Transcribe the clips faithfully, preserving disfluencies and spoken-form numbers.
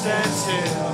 stand still.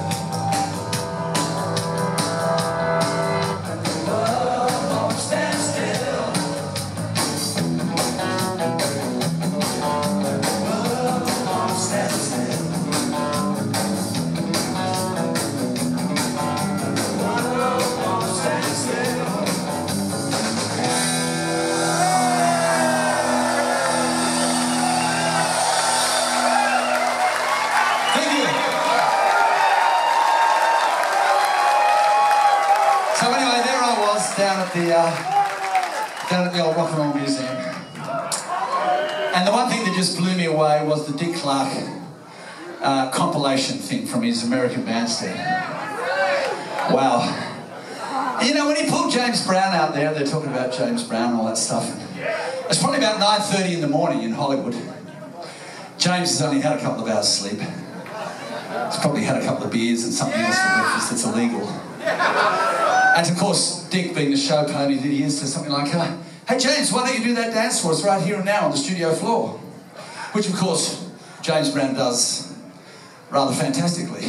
Down at the uh, down at the old Rock and Roll Museum, and the one thing that just blew me away was the Dick Clark uh, compilation thing from his American Bandstand. Wow! You know, when he pulled James Brown out there, they're talking about James Brown and all that stuff. It's probably about nine thirty in the morning in Hollywood. James has only had a couple of hours sleep. He's probably had a couple of beers and something else for breakfast that's illegal. And of course, Dick, being the show pony that he is, says something like, uh, hey James, why don't you do that dance for us right here and now on the studio floor? Which of course, James Brown does rather fantastically.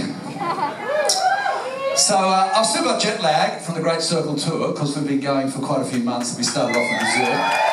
So uh, I've still got jet lag from the Great Circle Tour, because we've been going for quite a few months, and we started off in Brazil.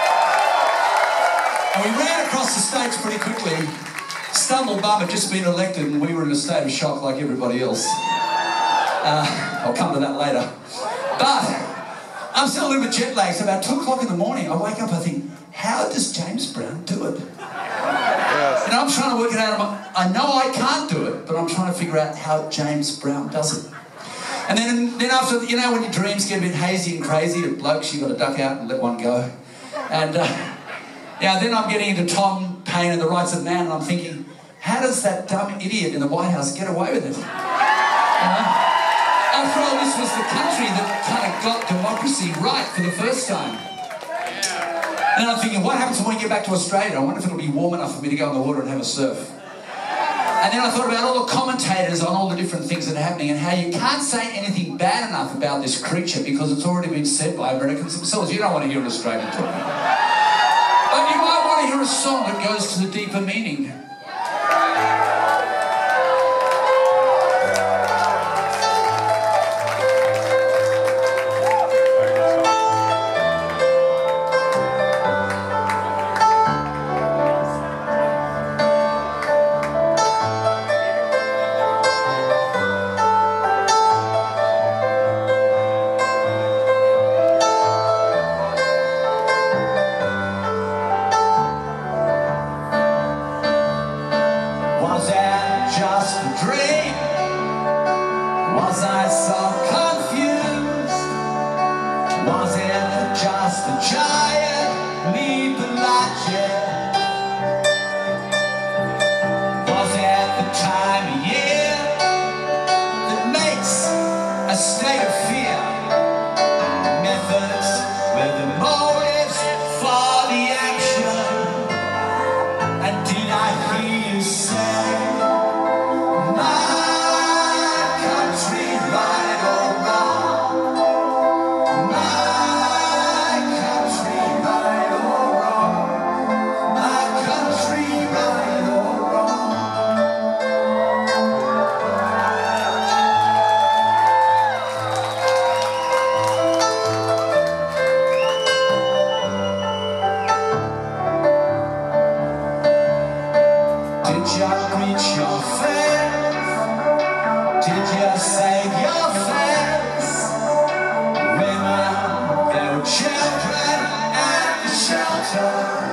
And we ran across the States pretty quickly. Stumble Bum had just been elected and we were in a state of shock like everybody else. Uh, I'll come to that later. But I'm still a little bit jet lagged, so about two o'clock in the morning, I wake up, I think, how does James Brown do it? Yes. And I'm trying to work it out. I know I can't do it, but I'm trying to figure out how James Brown does it. And then, then after, you know, when your dreams get a bit hazy and crazy, at blokes, you've got to duck out and let one go. And uh, yeah, then I'm getting into Tom Paine and the Rights of Man, and I'm thinking, how does that dumb idiot in the White House get away with it? You know? After all, this was the country that kind of got democracy right for the first time. And then I'm thinking, what happens when we get back to Australia? I wonder if it'll be warm enough for me to go in the water and have a surf. And then I thought about all the commentators on all the different things that are happening and how you can't say anything bad enough about this creature because it's already been said by Americans themselves. You don't want to hear an Australian talking. But you might want to hear a song that goes to the deeper meaning. Was that just a dream? Was I so confused? Was it just a giant leap of logic? Was it the time of year that makes a state of fear? Methods with the motives for the action. And did I hear you say did you reach your faith? Did you save your face? Women, there were children at the shelter.